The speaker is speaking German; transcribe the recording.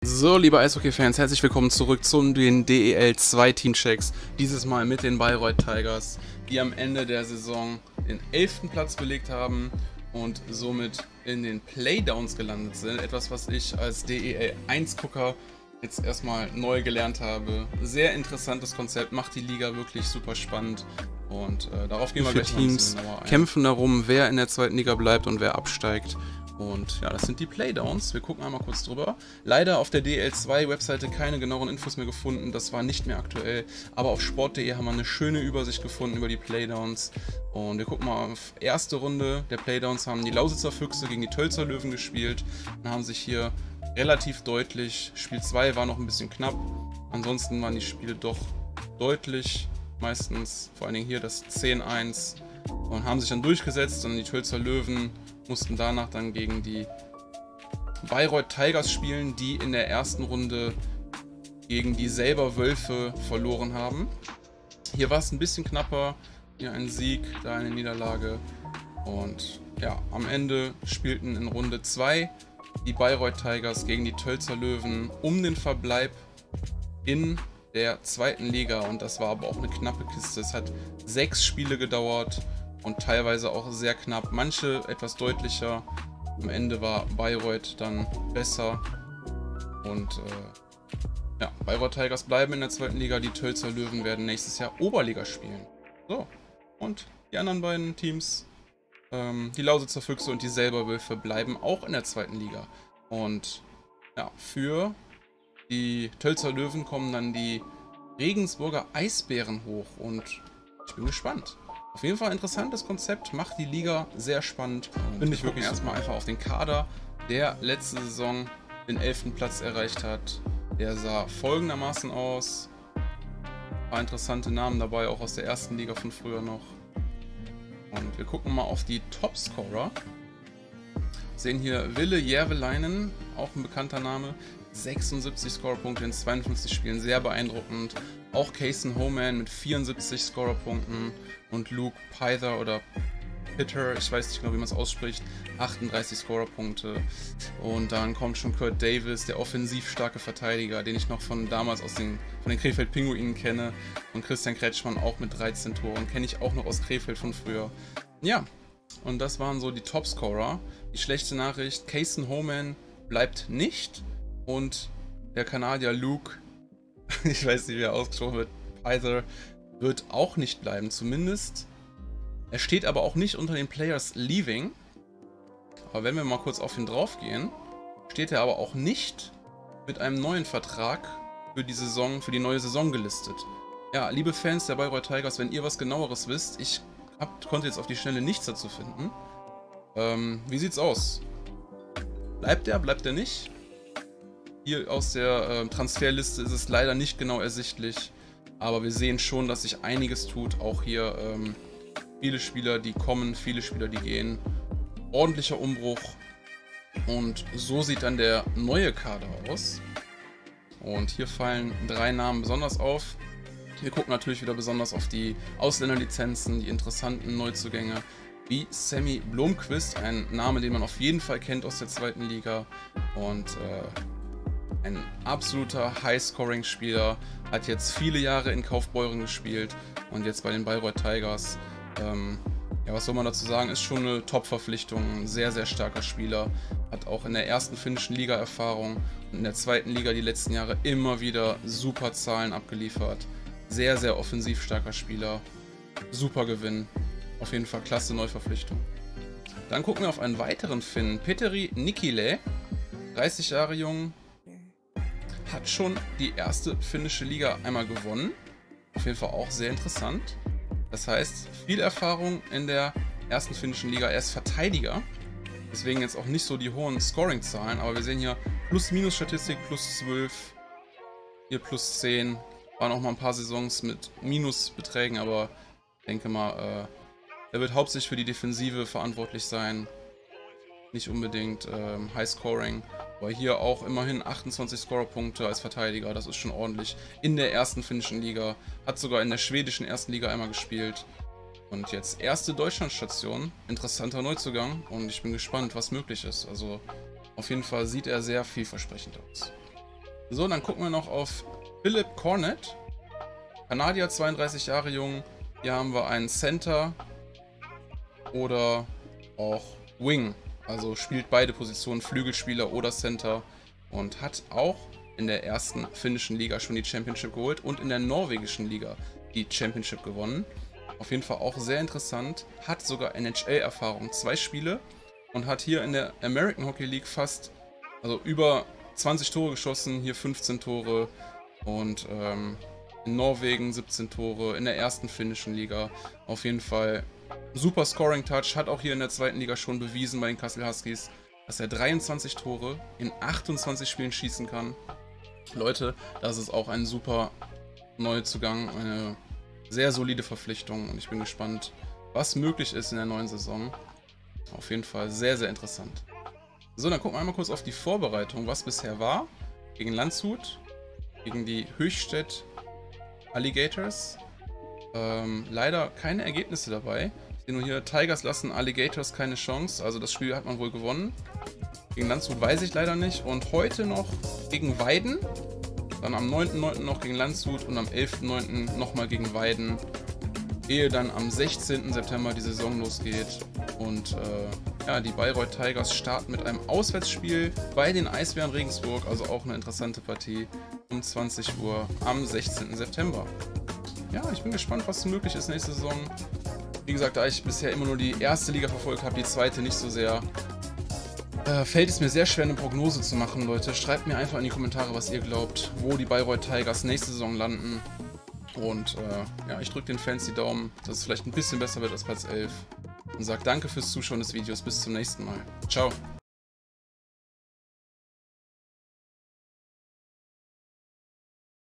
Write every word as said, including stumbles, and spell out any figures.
So, liebe Eishockey-Fans, herzlich willkommen zurück zu den D E L zwei Teamchecks. Dieses Mal mit den Bayreuth Tigers, die am Ende der Saison den elften Platz belegt haben und somit in den Playdowns gelandet sind. Etwas, was ich als D E L eins Gucker jetzt erstmal neu gelernt habe. Sehr interessantes Konzept, macht die Liga wirklich super spannend. Und äh, darauf gehen wir gleich mal ein bisschen genauer ein. Kämpfen darum, wer in der zweiten Liga bleibt und wer absteigt. Und ja, das sind die Playdowns. Wir gucken einmal kurz drüber. Leider auf der D E L zwei Webseite keine genaueren Infos mehr gefunden. Das war nicht mehr aktuell. Aber auf sport punkt de haben wir eine schöne Übersicht gefunden über die Playdowns. Und wir gucken mal auf erste Runde der Playdowns. Haben die Lausitzer Füchse gegen die Tölzer Löwen gespielt. Und haben sich hier relativ deutlich. Spiel zwei war noch ein bisschen knapp. Ansonsten waren die Spiele doch deutlich. Meistens, vor allen Dingen hier das zehn eins. Und haben sich dann durchgesetzt. Und die Tölzer Löwen mussten danach dann gegen die Bayreuth Tigers spielen, die in der ersten Runde gegen die selber Wölfe verloren haben. Hier war es ein bisschen knapper, hier ein Sieg, da eine Niederlage. Und ja, am Ende spielten in Runde zwei die Bayreuth Tigers gegen die Tölzer Löwen um den Verbleib in der zweiten Liga. Und das war aber auch eine knappe Kiste. Es hat sechs Spiele gedauert. Und teilweise auch sehr knapp, manche etwas deutlicher. Am Ende war Bayreuth dann besser. Und äh, ja, Bayreuth Tigers bleiben in der zweiten Liga. Die Tölzer Löwen werden nächstes Jahr Oberliga spielen. So, und die anderen beiden Teams, ähm, die Lausitzer Füchse und die Selberwölfe, bleiben auch in der zweiten Liga. Und ja, für die Tölzer Löwen kommen dann die Regensburger Eisbären hoch. Und ich bin gespannt. Auf jeden Fall ein interessantes Konzept, macht die Liga sehr spannend. Finde ich wirklich erstmal einfach auf den Kader, der letzte Saison den elften Platz erreicht hat. Der sah folgendermaßen aus. Ein paar interessante Namen dabei, auch aus der ersten Liga von früher noch. Und wir gucken mal auf die Topscorer. Wir sehen hier Ville Järvelainen, auch ein bekannter Name. sechsundsiebzig Scorerpunkte in zweiundfünfzig Spielen, sehr beeindruckend. Auch Kason Homan mit vierundsiebzig Scorerpunkten und Luke Pyther oder Pitter, ich weiß nicht genau, wie man es ausspricht, achtunddreißig Scorerpunkte. Und dann kommt schon Kurt Davis, der offensiv starke Verteidiger, den ich noch von damals aus den, von den Krefeld Pinguinen kenne. Und Christian Kretschmann auch mit dreizehn Toren, kenne ich auch noch aus Krefeld von früher. Ja, und das waren so die Topscorer. Die schlechte Nachricht, Kason Homan bleibt nicht. Und der Kanadier Luke, ich weiß nicht, wie er ausgesprochen wird, Pyther, wird auch nicht bleiben. Zumindest, er steht aber auch nicht unter den Players Leaving. Aber wenn wir mal kurz auf ihn drauf gehen, steht er aber auch nicht mit einem neuen Vertrag für die Saison, für die neue Saison gelistet. Ja, liebe Fans der Bayreuth Tigers, wenn ihr was Genaueres wisst, ich hab, konnte jetzt auf die Schnelle nichts dazu finden. Ähm, wie sieht's aus? Bleibt er, bleibt er nicht? Hier aus der äh, Transferliste ist es leider nicht genau ersichtlich, aber wir sehen schon, dass sich einiges tut. Auch hier ähm, viele Spieler, die kommen, viele Spieler, die gehen. Ordentlicher Umbruch. Und so sieht dann der neue Kader aus. Und hier fallen drei Namen besonders auf. Wir gucken natürlich wieder besonders auf die Ausländerlizenzen, die interessanten Neuzugänge, wie Sammy Blomqvist, ein Name, den man auf jeden Fall kennt aus der zweiten Liga. Und äh, ein absoluter High-Scoring-Spieler, hat jetzt viele Jahre in Kaufbeuren gespielt und jetzt bei den Bayreuth Tigers. Ähm, ja, was soll man dazu sagen, ist schon eine Top-Verpflichtung, ein sehr, sehr starker Spieler, hat auch in der ersten finnischen Liga Erfahrung und in der zweiten Liga die letzten Jahre immer wieder super Zahlen abgeliefert. Sehr, sehr offensiv starker Spieler, super Gewinn, auf jeden Fall klasse Neuverpflichtung. Dann gucken wir auf einen weiteren Finn, Petteri Nikilä, dreißig Jahre jung, hat schon die erste finnische Liga einmal gewonnen. Auf jeden Fall auch sehr interessant. Das heißt, viel Erfahrung in der ersten finnischen Liga. Er ist Verteidiger. Deswegen jetzt auch nicht so die hohen Scoring-Zahlen. Aber wir sehen hier Plus-Minus-Statistik, plus zwölf. Hier plus zehn. Waren auch mal ein paar Saisons mit Minusbeträgen. Aber ich denke mal, äh, er wird hauptsächlich für die Defensive verantwortlich sein. Nicht unbedingt ähm, High-Scoring. Aber hier auch immerhin achtundzwanzig Scorerpunkte als Verteidiger, das ist schon ordentlich. In der ersten finnischen Liga, hat sogar in der schwedischen ersten Liga einmal gespielt. Und jetzt erste Deutschlandstation, interessanter Neuzugang und ich bin gespannt, was möglich ist. Also auf jeden Fall sieht er sehr vielversprechend aus. So, dann gucken wir noch auf Philip Cornett. Kanadier, zweiunddreißig Jahre jung. Hier haben wir einen Center oder auch Wing. Also spielt beide Positionen, Flügelspieler oder Center. Und hat auch in der ersten finnischen Liga schon die Championship geholt und in der norwegischen Liga die Championship gewonnen. Auf jeden Fall auch sehr interessant. Hat sogar N H L-Erfahrung, zwei Spiele. Und hat hier in der American Hockey League fast, also über zwanzig Tore geschossen. Hier fünfzehn Tore. Und ähm, in Norwegen siebzehn Tore. In der ersten finnischen Liga. Auf jeden Fall super Scoring-Touch. Hat auch hier in der zweiten Liga schon bewiesen bei den Kassel Huskies, dass er dreiundzwanzig Tore in achtundzwanzig Spielen schießen kann. Leute, das ist auch ein super Neuzugang, eine sehr solide Verpflichtung und ich bin gespannt, was möglich ist in der neuen Saison. Auf jeden Fall sehr, sehr interessant. So, dann gucken wir einmal kurz auf die Vorbereitung, was bisher war. Gegen Landshut, gegen die Höchstädt Alligators. Ähm, leider keine Ergebnisse dabei. Ich sehe nur hier, Tigers lassen Alligators keine Chance, also das Spiel hat man wohl gewonnen. Gegen Landshut weiß ich leider nicht. Und heute noch gegen Weiden. Dann am neunten neunten noch gegen Landshut und am elften neunten nochmal gegen Weiden. Ehe dann am sechzehnten September die Saison losgeht. Und äh, ja, die Bayreuth Tigers starten mit einem Auswärtsspiel bei den Eisbären Regensburg. Also auch eine interessante Partie um zwanzig Uhr am sechzehnten September. Ja, ich bin gespannt, was möglich ist nächste Saison. Wie gesagt, da ich bisher immer nur die erste Liga verfolgt habe, die zweite nicht so sehr, Äh, fällt es mir sehr schwer, eine Prognose zu machen, Leute. Schreibt mir einfach in die Kommentare, was ihr glaubt, wo die Bayreuth Tigers nächste Saison landen. Und äh, ja, ich drücke den Fans die Daumen, dass es vielleicht ein bisschen besser wird als Platz elf. Und sage danke fürs Zuschauen des Videos. Bis zum nächsten Mal. Ciao.